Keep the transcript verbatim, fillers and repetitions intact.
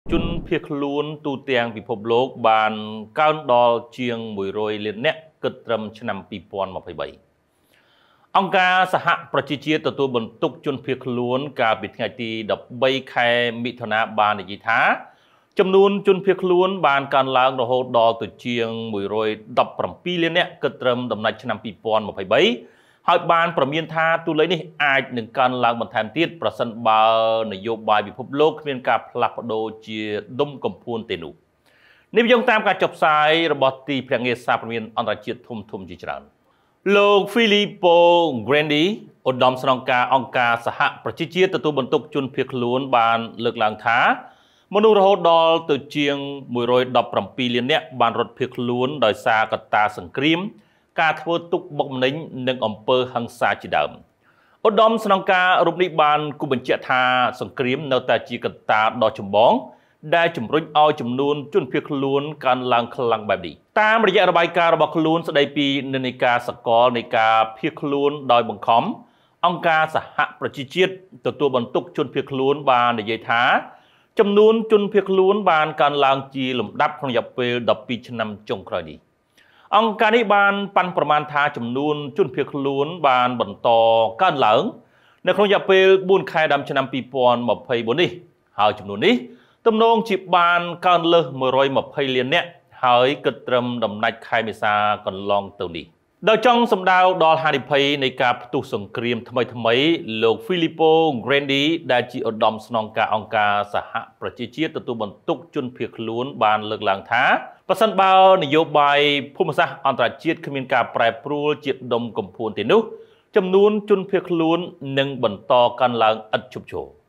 ជនភៀសខ្លួនទូទាំងពិភពលោកបានកើនដល់ជាងមួយរយលាននាក់គិតត្រឹមឆ្នាំពីរពាន់ម្ភៃបីអង្គការសហប្រជាជាតិទទួលបន្ទុកជនភៀសខ្លួនកាលពីថ្ងៃទីដប់បីខែមិថុនាបាននិយាយថាចំនួនជនភៀសខ្លួនបានកើនឡើងរហូតដល់ទៅជាងមួយរយដប់ប្រាំពីរលាននាក់គិតត្រឹមដំណាច់ឆ្នាំពីរពាន់ម្ភៃបីហើយបានប្រមានថាតួលេខនេះអាចនឹងកើនឡើងបន្ថែមទៀតប្រសិនបើនយោបាយពិភពលោកគ្មានការផ្លាស់ប្ដូរជាដុំកំភួនទេនោះនេះយោងតាមការចុះផ្សាយរបស់ទីភ្នាក់ងារសារព័ត៌មានអន្តរជាតិធំធំជាច្រើនលោក Filippo Grandi ឧត្តមស្នងការអង្គការសហប្រជាជាតិទទួលបន្ទុកជនភៀសខ្លួនបានលើកឡើងថាមនុស្សរហូតដល់ទៅជាងមួយរយដប់ប្រាំពីរលាននាក់បានរត់ភៀសខ្លួនដោយសារកត្តាសង្គ្រាមការធ្វើទុកបុកម្នេញនិងអំពើហិង្សាជាដើមឧត្តមស្នងការរូបនេះបានគូបញ្ជាក់ថាសង្គ្រាមនៅតែជាកត្តាដ៏ចម្បងដែលជំរុញឲ្យចំនួនជនភៀសខ្លួនកើនឡើងខ្លាំងបែបនេះតាមរយៈរបាយការណ៍របស់ខ្លួនស្ដីពីនិន្នាការសកលនៃការភៀសខ្លួនដោយបង្ខំអង្គការសហប្រជាជាតិទទួលបន្ទុកជនភៀសខ្លួនបាននិយាយថាចំនួនជនភៀសខ្លួនបានកើនឡើងជាលំដាប់ក្នុងរយៈពេលដប់ពីរឆ្នាំចុងក្រោយនេះអង្គការនេះបានប៉ាន់ប្រមាណថាចំនួនជនភៀសខ្លួនបានបន្តកើនឡើងនៅក្នុងរយៈពេលបួនខែដើមឆ្នាំពីរពាន់ម្ភៃបួននេះហើយចំនួននេះទំនងជាបានកើនលើសមួយរយម្ភៃលាននាក់ហើយគិតត្រឹមដំណាច់ខែមេសាកន្លងទៅនេះដោយចង់សម្ដៅដល់ហានិភ័យនៃការផ្ទុះសង្គ្រាមថ្មីថ្មីលោក Filippo Grandi ដែលជាឧត្តមស្នងការអង្គការសហប្រជាជាតិទទួលបន្ទុកជនភៀសខ្លួនបានលើកឡើងថាប្រសិនបើនយោបាយភូមិសាស្ត្រអន្តរជាតិគ្មានការប្រែប្រួលជាដុំកំភួនទេនោះចំនួនជនភៀសខ្លួននឹងបន្តកើនឡើងឥតឈប់ឈរ